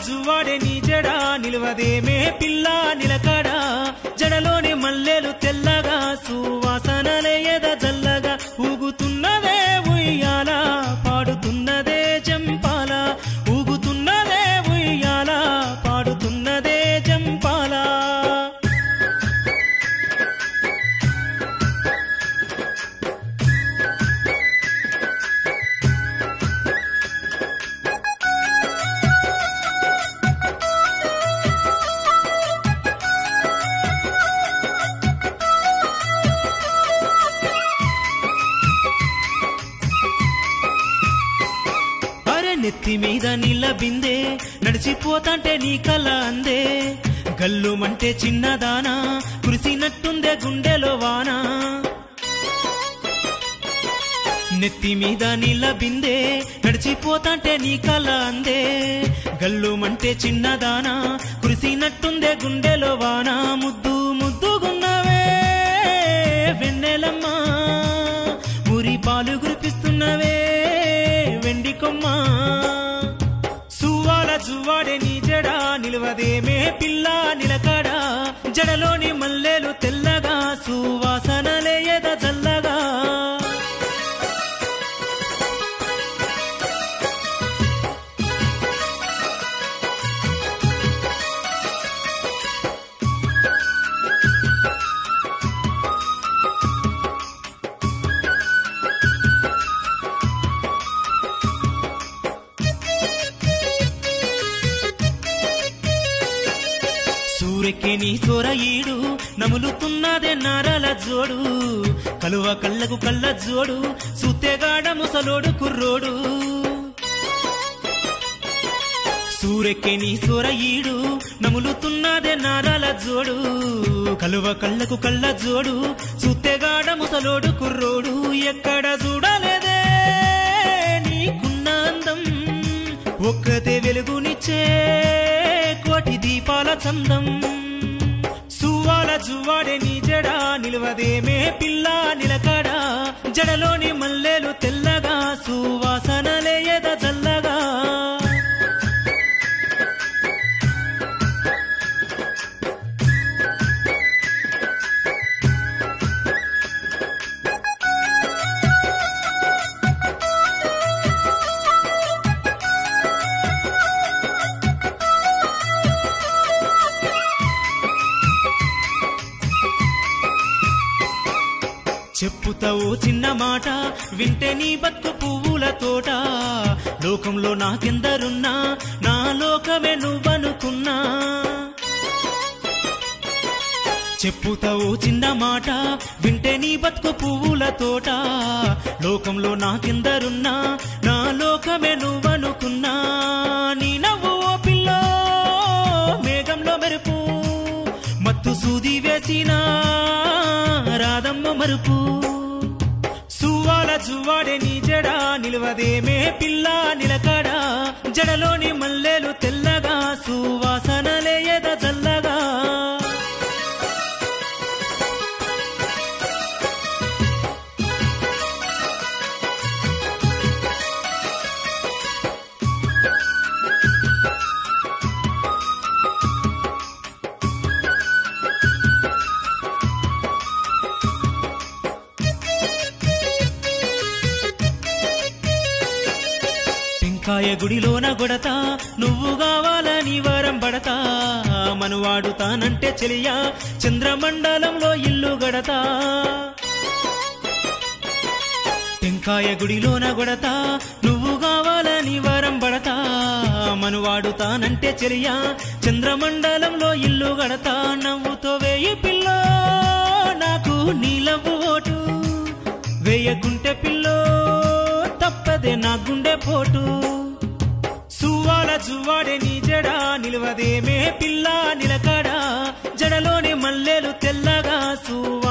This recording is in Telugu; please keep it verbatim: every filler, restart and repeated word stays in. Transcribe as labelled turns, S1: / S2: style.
S1: జువాడే నీ జడ నిలవదేమే పిల్ల నిలకడ జడలోని మల్లెలు తెల్లగా సువాసనలే ఎద జల్లగా ఊగుతున్నదే ఉయ్యాల పాడుతున్నదే జంపాల ఊగుతున్నదే ఉయ్యాల పాడుతున్నదే జంపాల నెత్తి మీద నీళ్ళ బిందే నడిచిపోతాంటే నీ కల అందే గల్లుమంటే చిన్నదానా కురిసినట్టుందే గుండెలో వానా నెత్తి మీద నీళ్ళ బిందే నడిచిపోతాంటే నీ కల అందే గల్లుమంటే చిన్నదానా కురిసినట్టుందే గుండెలో వానా ముద్దు ముద్దుగున్నవే వెన్నెలమ్మా మురి పాలు కురిపిస్తున్నవే వెండి కొమ్మ సువాల జువాడే నీ జడ నిలవదేమే పిల్ల నిలకడ జడలోని మల్లెలు తెల్లగా సువాసనలే ఎద జల్లగా సూరెక్కి నీ సోర ఈడు నములుతున్నదే నారాల జోడు కలువ కళ్ళకు కళ్ళ జోడు సుత్తెగాడ ముసలోడు కుర్రోడు సూరెక్కి నీ సోర ఈడు నములుతున్నదే నారాల జోడు కలువ కళ్ళకు కళ్ళ జోడు సుత్తెగాడ ముసలోడు కుర్రోడు ఎక్కడ చూడలేదే నీకున్న అందం ఒక్కతే వెలుగునిచ్చే కోటి దీపాల చందం సువాల జువాడే నీ జడ నిలవదేమే పిల్ల నిలకడ జడలోని మల్లెలు తెల్లగా సువాసనలే ఎద జల్లగా చెప్పుతావు చిన్న మాట వింటే నీ బతుకు పువ్వుల తోట లోకంలో నాకెందరున్నా నా లోకమే నువ్వనుకున్నా చెప్పుతావు చిన్న మాట వింటే నీ బతుకు పువ్వుల తోట లోకంలో నాకెందరున్నా నా లోకమే నువ్వనుకున్నా నీ నవ్వు ఓ పిల్లో మేఘంలో మెరుపు మత్తు సూది వేసినా రాధమ్మ మరుపు సువాల జువాడే నీ జడ నిలవదేమే పిల్ల నిలకడ జడలోని మల్లెలు తెల్లగా సువాసనలే ఎద జల్లగా కాయ గుడిలోన గొడతా నువ్వు కావాలని వరం పడతా మనువాడుతానంటే చెలియా చంద్రమండలంలో ఇల్లు గడతా టెంకాయ గుడిలోన గొడతా నువ్వు కావాలని వరం పడతా మనువాడుతానంటే చెలియా చంద్రమండలంలో ఇల్లు గడతా నవ్వుతో వేయి పిల్లో నాకు నీలవ్వు ఓటు వేయకుంటే పిల్లో తప్పదే నా గుండె పోటు సువాల జువాడే నీ జడ నిలవదేమే పిల్ల నిలకడ జడలోని మల్లెలు తెల్లగా సు